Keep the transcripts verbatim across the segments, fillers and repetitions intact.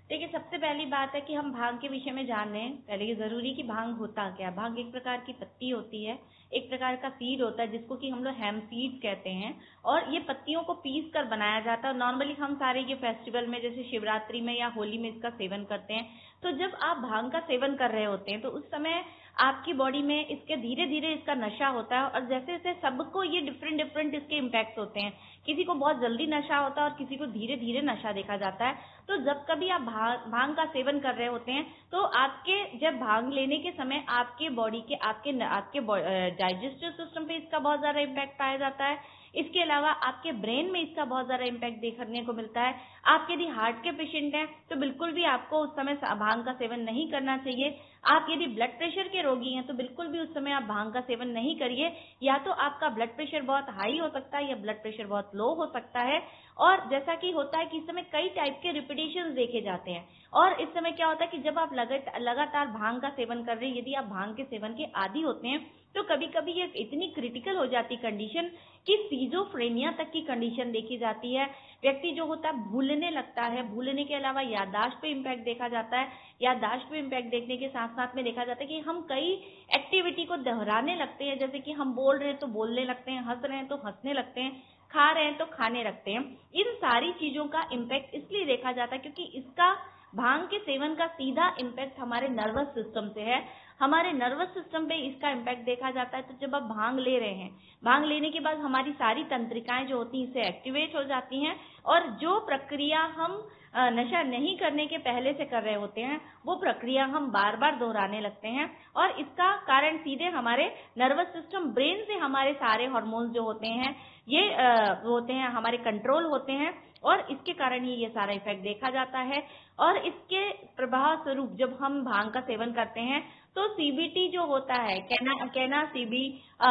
देखिए, सबसे पहली बात है कि हम भांग के विषय में जान लें पहले ये ज़रूरी कि भांग होता क्या है। भांग एक प्रकार की पत्ती होती है, एक प्रकार का सीड होता है जिसको कि हम लोग हेम्प सीड कहते हैं और ये पत्तियों को पीस कर बनाया जाता है और नॉर्मली हम सारे ये फेस्टिवल में जैसे शिवरात्रि में या होली में इसका सेवन करते हैं। तो जब आप भांग का सेवन कर रहे होते हैं तो उस समय आपकी बॉडी में इसके धीरे धीरे इसका नशा होता है और जैसे जैसे सबको ये डिफरेंट डिफरेंट इसके इम्पैक्ट होते हैं। किसी को बहुत जल्दी नशा होता है और किसी को धीरे धीरे नशा देखा जाता है। तो जब कभी आप भांग भांग का सेवन कर रहे होते हैं तो आपके जब भांग लेने के समय आपके बॉडी के आपके आपके डाइजेस्टिव सिस्टम पे इसका बहुत ज्यादा इम्पैक्ट पाया जाता है। इसके अलावा आपके ब्रेन में इसका बहुत ज्यादा इम्पैक्ट देखने को मिलता है। आप यदि हार्ट के पेशेंट हैं तो बिल्कुल भी आपको उस समय भांग का सेवन नहीं करना चाहिए। आप यदि ब्लड प्रेशर के रोगी हैं तो बिल्कुल भी उस समय आप भांग का सेवन नहीं करिए। या तो आपका ब्लड प्रेशर बहुत हाई हो सकता है या ब्लड प्रेशर बहुत लो हो सकता है। और जैसा कि होता है कि इस समय कई टाइप के रिपीटेशन देखे जाते हैं और इस समय क्या होता है कि जब आप लगातार भांग का सेवन कर रहे हैं, यदि आप भांग के सेवन के आदी होते हैं तो कभी कभी ये इतनी क्रिटिकल हो जाती कंडीशन कि सीजोफ्रेनिया तक की कंडीशन देखी जाती है। व्यक्ति जो होता है भूलने लगता है, भूलने के अलावा याददाश्त पे इम्पैक्ट देखा जाता है। याददाश्त पे इम्पैक्ट देखने के साथ साथ में देखा जाता है कि हम कई एक्टिविटी को दोहराने लगते हैं, जैसे कि हम बोल रहे हैं तो बोलने लगते हैं, हंस रहे हैं तो हंसने लगते हैं, खा रहे हैं तो खाने लगते हैं। इन सारी चीजों का इम्पैक्ट इसलिए देखा जाता है क्योंकि इसका भांग के सेवन का सीधा इम्पैक्ट हमारे नर्वस सिस्टम से है। हमारे नर्वस सिस्टम पे इसका इम्पैक्ट देखा जाता है। तो जब आप भांग ले रहे हैं, भांग लेने के बाद हमारी सारी तंत्रिकाएं जो होती हैं इससे एक्टिवेट हो जाती हैं और जो प्रक्रिया हम नशा नहीं करने के पहले से कर रहे होते हैं वो प्रक्रिया हम बार बार दोहराने लगते हैं। और इसका कारण सीधे हमारे नर्वस सिस्टम ब्रेन से हमारे सारे हार्मोन्स जो होते हैं ये होते हैं हमारे कंट्रोल होते हैं और इसके कारण ही ये सारा इफेक्ट देखा जाता है। और इसके प्रभाव स्वरूप जब हम भांग का सेवन करते हैं तो सीबीटी जो होता है, कैना कैना सीबी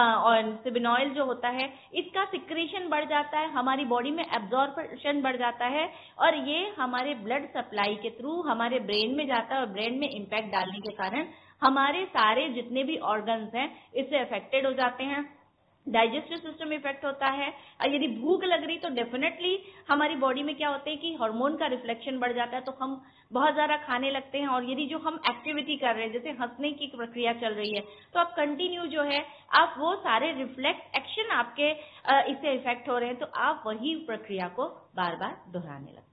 और सिबिनॉइल जो होता है, इसका सिक्रेशन बढ़ जाता है, हमारी बॉडी में एब्जॉर्प्शन बढ़ जाता है और ये हमारे ब्लड सप्लाई के थ्रू हमारे ब्रेन में जाता है और ब्रेन में इम्पैक्ट डालने के कारण हमारे सारे जितने भी ऑर्गन्स हैं इससे अफेक्टेड हो जाते हैं। डाइजेस्टिव सिस्टम इफेक्ट होता है और यदि भूख लग रही तो डेफिनेटली हमारी बॉडी में क्या होता है कि हार्मोन का रिफ्लेक्शन बढ़ जाता है तो हम बहुत ज्यादा खाने लगते हैं। और यदि जो हम एक्टिविटी कर रहे हैं जैसे हंसने की प्रक्रिया चल रही है तो आप कंटिन्यू जो है आप वो सारे रिफ्लेक्स एक्शन आपके इससे इफेक्ट हो रहे हैं तो आप वही प्रक्रिया को बार बार दोहराने लगते हैं।